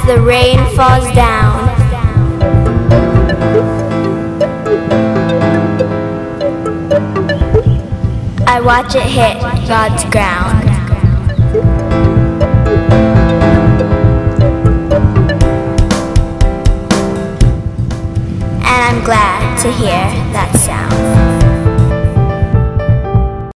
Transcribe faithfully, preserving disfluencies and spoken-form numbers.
the rain falls down. I watch it hit God's ground. And I'm glad to hear that sound.